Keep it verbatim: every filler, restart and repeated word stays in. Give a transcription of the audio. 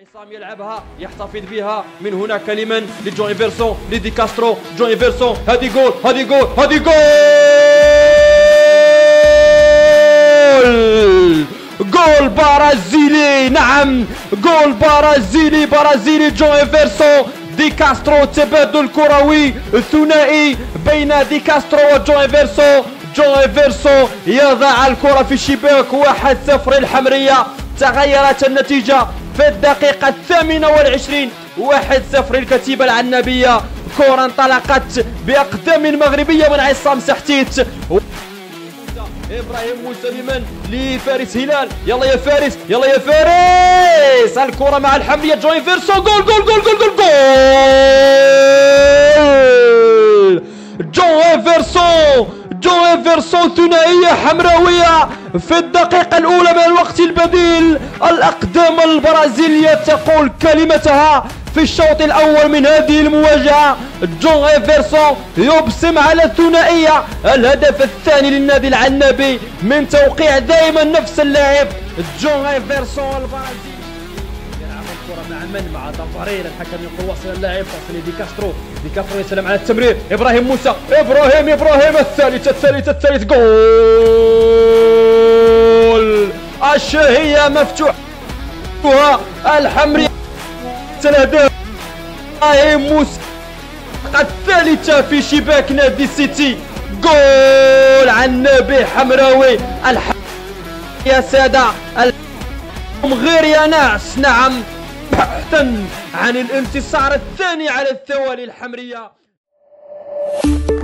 عصام يلعبها يحتفظ بها من هناك لمن لجون ايفرسون لدي كاسترو. جون ايفرسون هذه جول هذه جول هذه جول جول برازيلي. نعم جول برازيلي برازيلي. جون ايفرسون دي كاسترو. تبادل كروي ثنائي بين دي كاسترو وجون ايفرسون. جون ايفرسون يضع الكرة في الشباك. واحد صفر الحمرية. تغيرت النتيجة في الدقيقة الثامنة والعشرين. واحد صفر الكتيبة العنابية. كرة انطلقت بأقدام مغربية من عصام سحتيت. ابراهيم موسى لمن لفارس هلال. يلا يا فارس يلا يا فارس. الكرة مع الحمرية. جون ايفرسون جول جول جول جول جول جول جون ايفرسون. جون ايفرسون ثنائية حمراوية في الدقيقة الأولى من الوقت البديل. الأقدام البرازيلية تقول كلمتها في الشوط الأول من هذه المواجهة. جون ايفرسون يبصم على الثنائية. الهدف الثاني للنادي العنابي من توقيع دائما نفس اللاعب جون ايفرسون البرازيلي. يلعب الكرة مع من؟ مع دافاريل. الحكم يقول وصل اللاعب تصل دي كاسترو. دي كاسترو يسلم على التمرير. ابراهيم موسى. ابراهيم ابراهيم الثالث الثالث الثالث جول. الشهية مفتوحة. الحمري الأهداف. ابراهيم موسى الثالثة في شباك نادي السيتي. جول عنابي حمراوي. الحمري يا سادة غير يا ناس. نعم بحثا عن الانتصار الثاني على التوالي الحمرية.